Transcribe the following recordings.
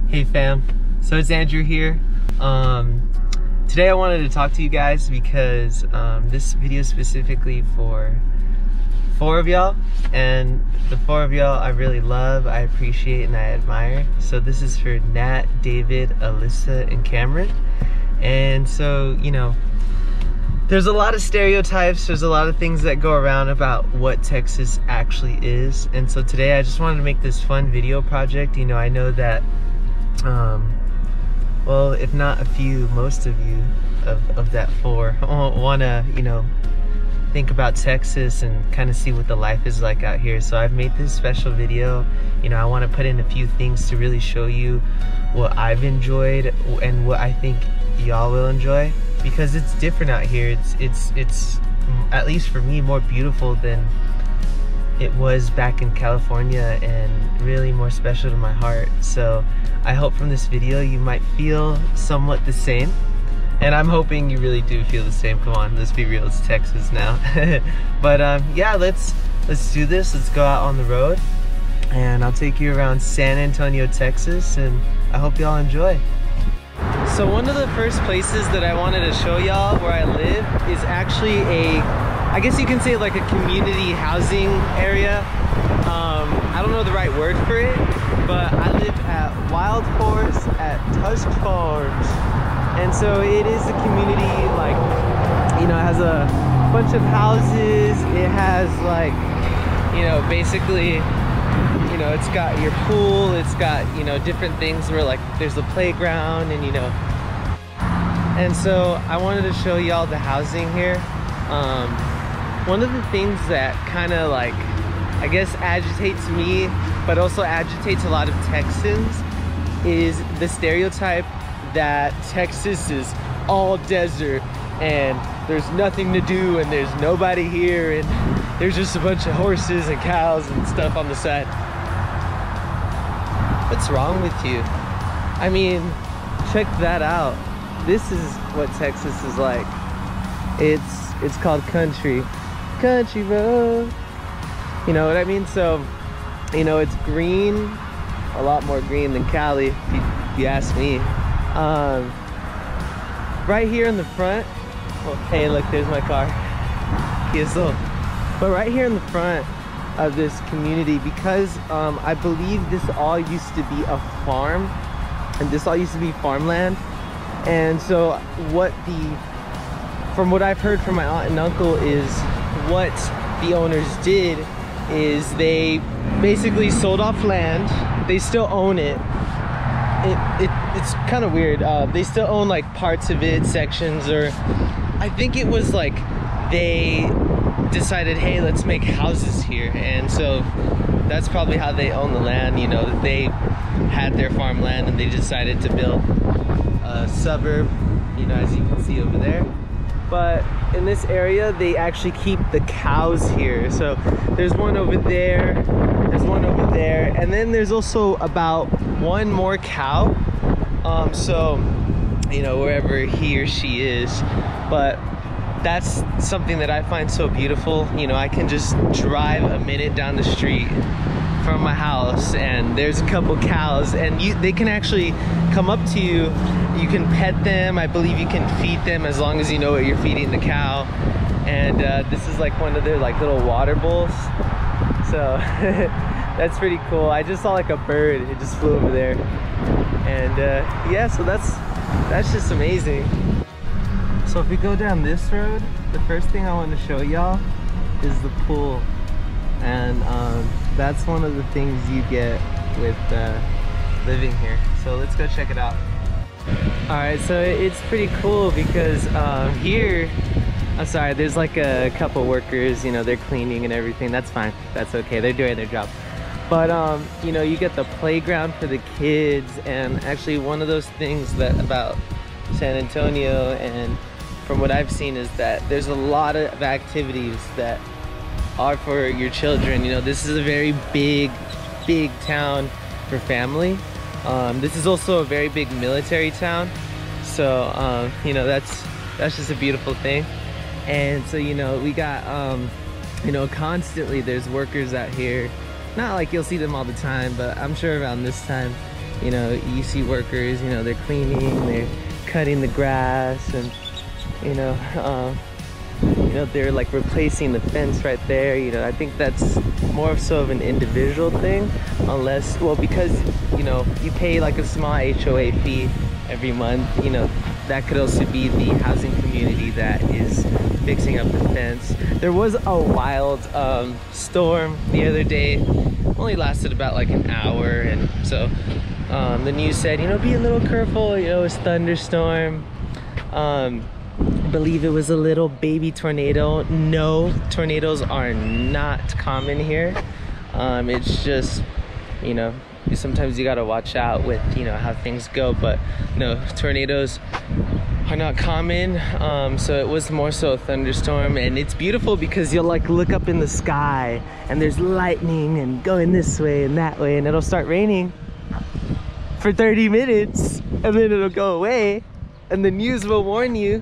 Hey fam, so it's Andrew here. Today I wanted to talk to you guys because this video is specifically for 4 of y'all, and the 4 of y'all I really love, I appreciate, and I admire. So this is for Nat, David, Alyssa, and Cameron. And so, you know, there's a lot of stereotypes, there's a lot of things that go around about what Texas actually is. And so today I just wanted to make this fun video project. You know, I know that well, if not a few, most of you of that 4 wanna, you know, think about Texas and kind of see what the life is like out here. So I've made this special video. You know, I want to put in a few things to really show you what I've enjoyed and what I think y'all will enjoy, because it's different out here. It's at least for me more beautiful than it was back in California, and really more special to my heart. So I hope from this video you might feel somewhat the same, and I'm hoping you really do feel the same. Come on, let's be real, it's Texas now. But yeah, let's do this. Let's go out on the road and I'll take you around San Antonio, Texas, and I hope y'all enjoy. So one of the first places that I wanted to show y'all where I live is actually I guess you can say like a community housing area. I don't know the right word for it, but I live at Wild Horse at Tusk Farms. And so it is a community, like, you know, it has a bunch of houses. It has, like, you know, basically, you know, it's got your pool, it's got, you know, different things where, like, there's a playground, and, you know. And so I wanted to show y'all the housing here. One of the things that kind of, like, I guess agitates me, but also agitates a lot of Texans, is the stereotype that Texas is all desert and there's nothing to do and there's nobody here and there's just a bunch of horses and cows and stuff on the side. What's wrong with you? I mean, check that out. This is what Texas is like. It's called country road. You know what I mean? So, you know, it's green, a lot more green than Cali, if you ask me. Right here in the front, well, hey look, there's my car, Kia Soul. But right here in the front of this community, because I believe this all used to be a farm, and this all used to be farmland. And so from what I've heard from my aunt and uncle, is what the owners did is they basically sold off land. They still own it. It's kind of weird. They still own like parts of it, sections, or I think it was like they decided, hey, let's make houses here. And so that's probably how they own the land. You know, that they had their farmland and they decided to build a suburb, you know, as you can see over there. But in this area, they actually keep the cows here. So there's one over there, there's one over there, and then there's also about 1 more cow. So, you know, wherever he or she is. But that's something that I find so beautiful. You know, I can just drive a minute down the street from my house and there's a couple cows, and they can actually come up to you. You can pet them. I believe you can feed them as long as you know what you're feeding the cow. And this is like one of their like little water bowls. So that's pretty cool. I just saw like a bird, it just flew over there. And yeah, so that's just amazing. So if we go down this road, the first thing I want to show y'all is the pool. And that's one of the things you get with living here. So let's go check it out. Alright, so it's pretty cool because here, I'm sorry, there's like a couple workers, you know, they're cleaning and everything. That's fine, that's okay, they're doing their job. But you know, you get the playground for the kids. And actually one of those things that about San Antonio, and from what I've seen, is that there's a lot of activities that are for your children. You know, this is a very big town for family. This is also a very big military town. So you know, that's just a beautiful thing. And so, you know, we got you know, constantly there's workers out here. Not like you'll see them all the time, but I'm sure around this time you know, you see workers, you know, they're cleaning, they're cutting the grass, and you know, they're like replacing the fence right there. You know, I think that's more so of an individual thing, unless, well, because, you know, you pay like a small HOA fee every month, you know, that could also be the housing community that is fixing up the fence. There was a wild storm the other day, only lasted about like an hour, and so the news said, you know, be a little careful, you know, it's thunderstorm. I believe it was a little baby tornado. No, tornadoes are not common here. It's just, you know, sometimes you gotta watch out with, you know, how things go, but no, tornadoes are not common. So it was more so a thunderstorm, and it's beautiful because you'll like look up in the sky and there's lightning and going this way and that way, and it'll start raining for 30 minutes and then it'll go away, and the news will warn you.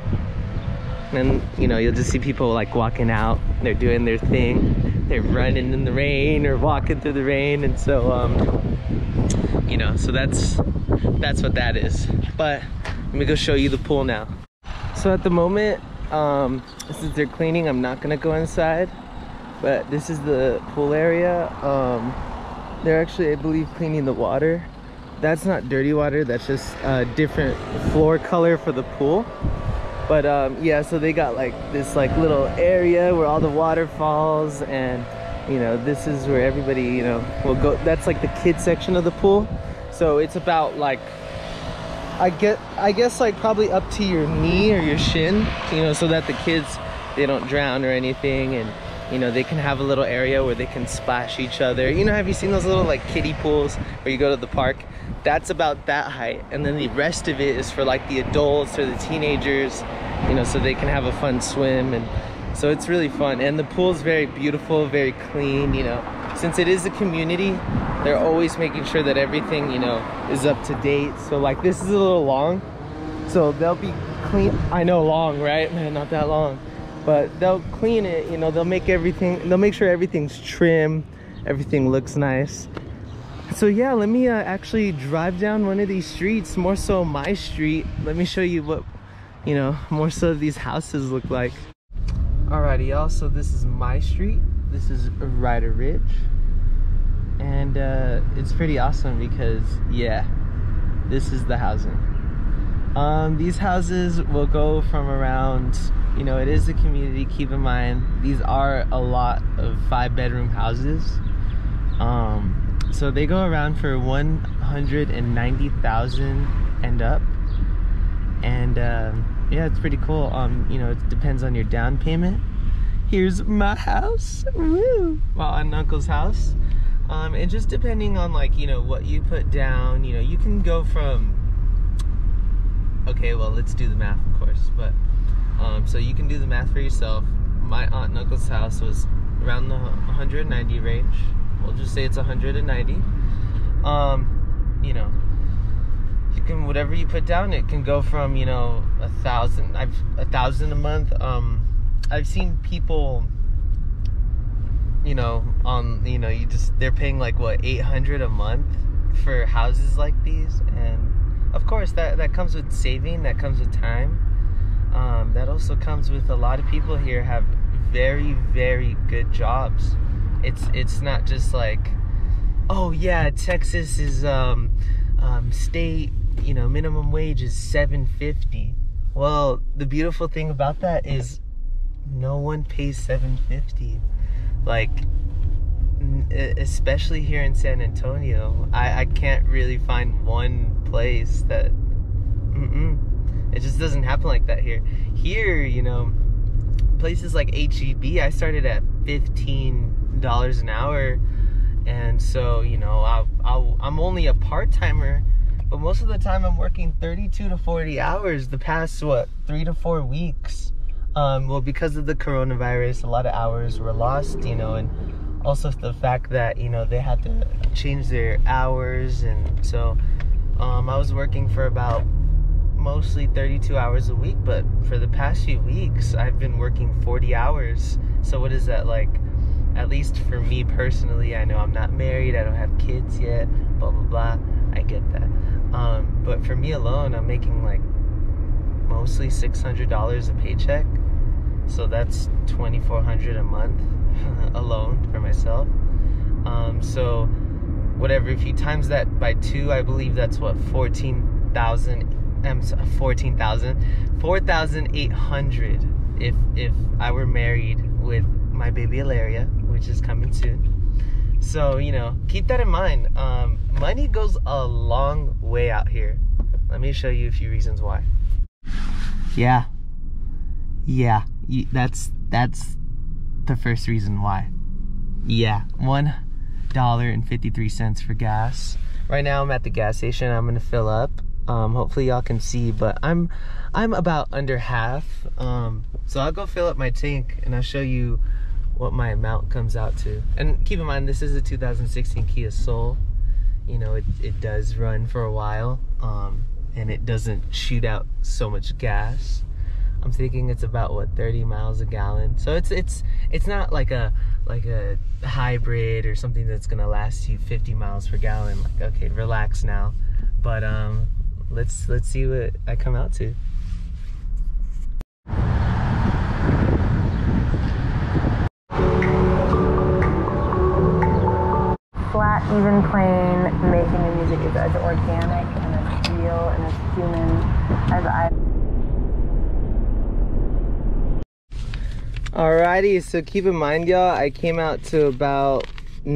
And you know, you'll just see people like walking out, they're doing their thing, they're running in the rain or walking through the rain. And so you know, so that's what that is. But let me go show you the pool now. So at the moment, since they're cleaning, I'm not gonna go inside, but this is the pool area. They're actually, I believe, cleaning the water. That's not dirty water, that's just a different floor color for the pool. But yeah, so they got like this like little area where all the water falls, and you know, this is where everybody, you know, will go. That's like the kids section of the pool. So it's about like, I guess like probably up to your knee or your shin, you know, so that the kids, they don't drown or anything, and you know, they can have a little area where they can splash each other. You know, have you seen those little like kiddie pools where you go to the park? That's about that height, and then the rest of it is for like the adults or the teenagers, you know, so they can have a fun swim. And so it's really fun, and the pool is very beautiful, very clean. You know, since it is a community, they're always making sure that everything, you know, is up to date. So like this is a little long, so they'll be clean. I know, long, right, man? Not that long, but they'll clean it, you know, they'll make sure everything's trim, everything looks nice. So yeah, let me actually drive down one of these streets, more so my street. Let me show you what, you know, more so these houses look like. Alrighty y'all, so this is my street. This is Ryder Ridge, and it's pretty awesome because, yeah, this is the housing. These houses will go from around, you know, it is a community, keep in mind, these are a lot of 5-bedroom houses. So they go around for $190,000 and up, and yeah, it's pretty cool. You know, it depends on your down payment. Here's my house, woo, my aunt and uncle's house. And just depending on, like, you know, what you put down, you know, you can go from, okay, well, let's do the math, of course, but so you can do the math for yourself. My aunt and uncle's house was around the 190 range. We'll just say it's 190. You know, you can, whatever you put down, it can go from, you know, 1,000 a month. I've seen people, you know, on, you know, they're paying like what, 800 a month for houses like these. And of course that comes with saving, that comes with time. That also comes with, a lot of people here have very, very good jobs. It's not just like, oh yeah, Texas is state, you know, minimum wage is $7.50. Well, the beautiful thing about that is no one pays $7.50. Like, especially here in San Antonio, I can't really find one place that it just doesn't happen like that here. Here, you know, places like HEB, I started at $15 an hour, and so, you know, I'm only a part-timer, but most of the time I'm working 32 to 40 hours the past, what, 3 to 4 weeks. Well, because of the coronavirus, a lot of hours were lost, you know, and also the fact that, you know, they had to change their hours, and so I was working for about mostly 32 hours a week, but for the past few weeks I've been working 40 hours. So what is that, like, at least for me personally, I know I'm not married, I don't have kids yet, blah blah blah, I get that. But for me alone, I'm making like mostly $600 a paycheck. So that's $2,400 a month alone for myself. So whatever, if you times that by 2, I believe that's what, 4,800 if I were married with my baby Ilaria, which is coming soon. So, you know, keep that in mind. Money goes a long way out here. Let me show you a few reasons why. Yeah, that's the first reason why. Yeah, $1.53 for gas. Right now I'm at the gas station. I'm gonna fill up. Hopefully y'all can see, but I'm about under half. So I'll go fill up my tank and I'll show you what my amount comes out to. And keep in mind, this is a 2016 Kia Soul. You know, it does run for a while, and it doesn't shoot out so much gas. I'm thinking it's about what, 30 miles a gallon. So it's not like a hybrid or something that's gonna last you 50 miles per gallon. Like, okay, relax now. But let's see what I come out to. Flat, even plain, making the music is as organic and as real and as human as I. Alrighty, so keep in mind, y'all, I came out to about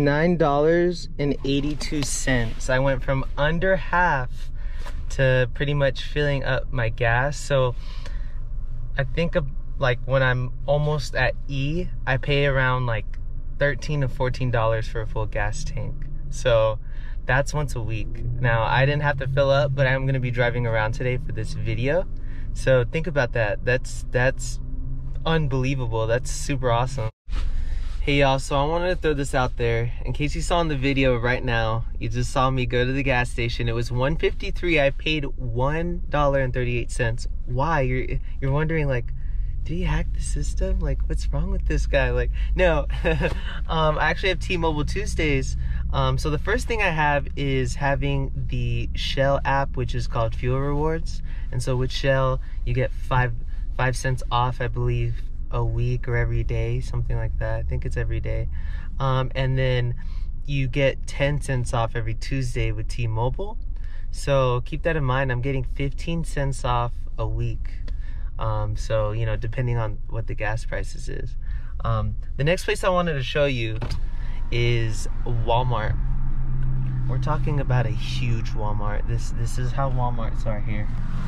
$9.82. I went from under half to pretty much filling up my gas. So I think of like when I'm almost at E, I pay around like $13 to $14 for a full gas tank. So that's once a week. Now, I didn't have to fill up, but I'm gonna be driving around today for this video. So think about that. That's unbelievable. That's super awesome. Hey y'all, so I wanted to throw this out there. In case you saw in the video right now, you just saw me go to the gas station. It was $1.53. I paid $1.38. Why? You're wondering, like, did he hack the system? Like, what's wrong with this guy? Like, no. I actually have T-Mobile Tuesdays. So the first thing I have is having the Shell app, which is called Fuel Rewards. And so with Shell, you get 5 cents off, I believe, a week or every day, something like that. I think it's every day. And then you get 10 cents off every Tuesday with T-Mobile. So keep that in mind. I'm getting 15 cents off a week. So, you know, depending on what the gas prices is. The next place I wanted to show you is Walmart. We're talking about a huge Walmart. This is how Walmarts are here.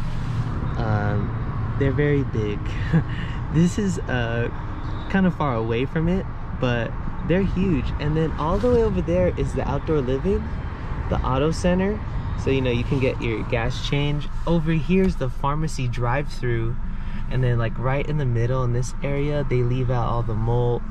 They're very big. This is kind of far away from it, but they're huge. And then all the way over there is the outdoor living, the auto center. So, you know, you can get your gas change. Over here's the pharmacy drive-through. And then like right in the middle in this area, they leave out all the mold.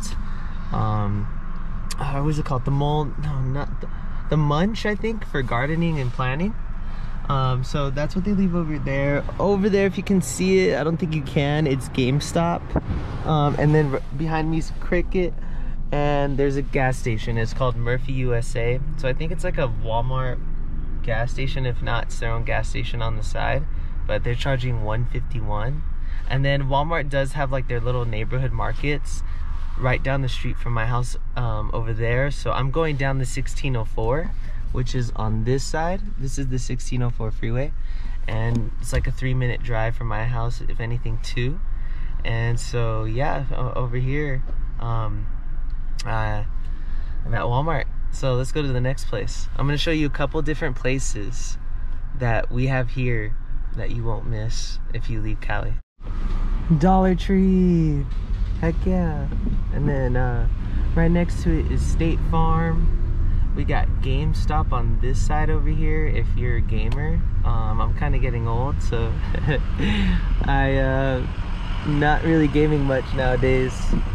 What was it called? The mold? No, not the munch, I think, for gardening and planting. So that's what they leave over there. Over there, if you can see it, I don't think you can. It's GameStop. And then behind me is Cricket. And there's a gas station. It's called Murphy USA. So I think it's like a Walmart gas station. If not, it's their own gas station on the side. But they're charging $1.51. And then Walmart does have like their little neighborhood markets right down the street from my house over there. So I'm going down the 1604, which is on this side. This is the 1604 freeway. And it's like a 3-minute drive from my house, if anything, 2. And so, yeah, over here, I'm at Walmart. So let's go to the next place. I'm gonna show you a couple different places that we have here that you won't miss if you leave Cali. Dollar Tree, heck yeah. And then right next to it is State Farm. We got GameStop on this side over here if you're a gamer. I'm kind of getting old, so not really gaming much nowadays.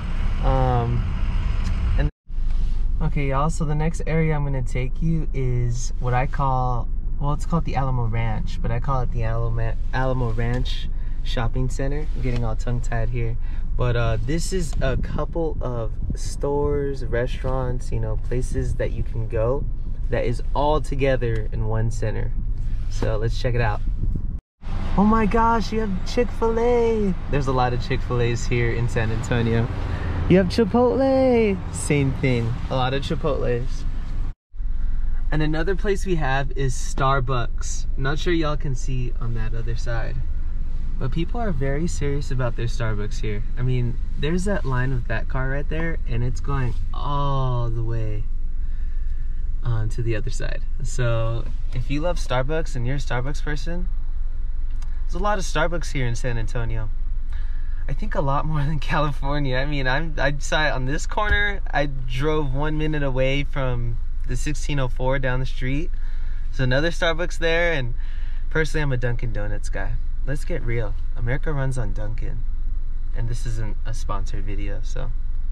And okay, y'all, so the next area I'm gonna take you is what I call, well, it's called the Alamo Ranch, but I call it the Alamo Ranch Shopping Center. I'm getting all tongue-tied here. But this is a couple of stores, restaurants, you know, places that you can go that is all together in one center. So let's check it out. Oh my gosh, you have Chick-fil-A. There's a lot of Chick-fil-A's here in San Antonio. You have Chipotle. Same thing, a lot of Chipotles. And another place we have is Starbucks. I'm not sure y'all can see on that other side, but people are very serious about their Starbucks here. I mean, there's that line with that car right there, and it's going all the way to the other side. So if you love Starbucks and you're a Starbucks person, there's a lot of Starbucks here in San Antonio. I think a lot more than California. I mean, I saw it on this corner. I drove 1 minute away from the 1604 down the street. There's another Starbucks there, and personally, I'm a Dunkin' Donuts guy. Let's get real. America runs on Dunkin'. And this isn't a sponsored video, so.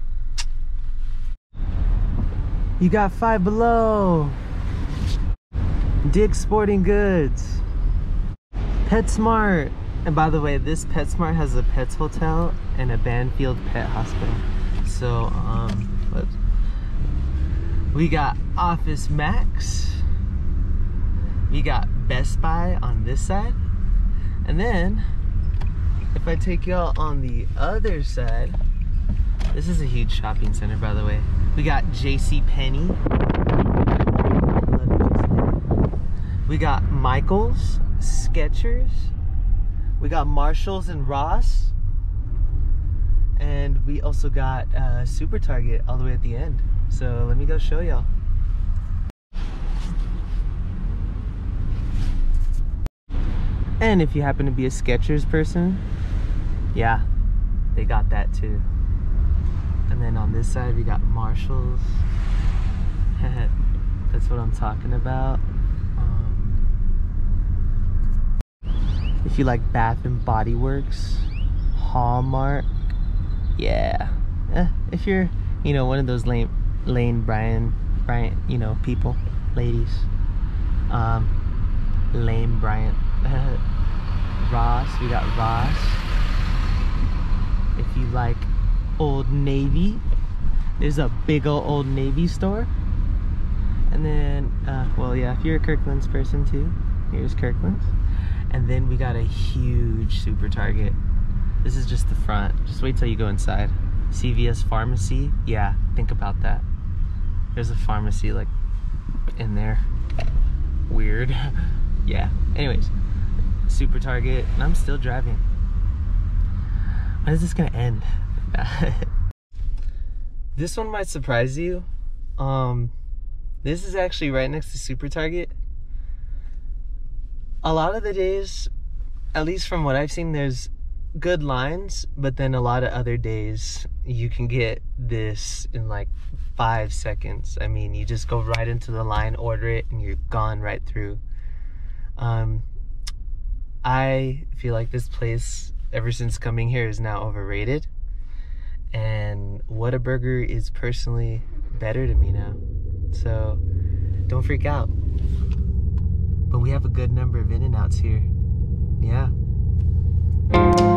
You got Five Below, Dick's Sporting Goods, PetSmart. And by the way, this PetSmart has a Pets Hotel and a Banfield Pet Hospital. So, whoops. We got Office Max. We got Best Buy on this side. And then, if I take y'all on the other side, this is a huge shopping center, by the way. We got JCPenney. We got Michaels, Skechers. We got Marshalls and Ross. And we also got Super Target all the way at the end. So let me go show y'all. And if you happen to be a Skechers person, yeah, they got that too. And then on this side we got Marshalls. That's what I'm talking about. If you like Bath and Body Works, Hallmark, yeah. If you're, you know, one of those Lane Bryant, you know, people, ladies, Lane Bryant. Ross, we got Ross. If you like Old Navy, there's a big Old Navy store. And then, well, yeah, if you're a Kirkland's person too, here's Kirkland's. And then we got a huge Super Target. This is just the front. Just wait till you go inside. CVS Pharmacy, yeah, think about that. There's a pharmacy like in there. Weird. Yeah, anyways, Super Target, and I'm still driving. When is this gonna end? This one might surprise you. This is actually right next to Super Target. A lot of the days, at least from what I've seen, there's good lines, but then a lot of other days you can get this in like 5 seconds. I mean, you just go right into the line, order it, and you're gone right through. I feel like this place, ever since coming here, is now overrated. And Whataburger is personally better to me now. So don't freak out. But we have a good number of In-N-Outs here. Yeah.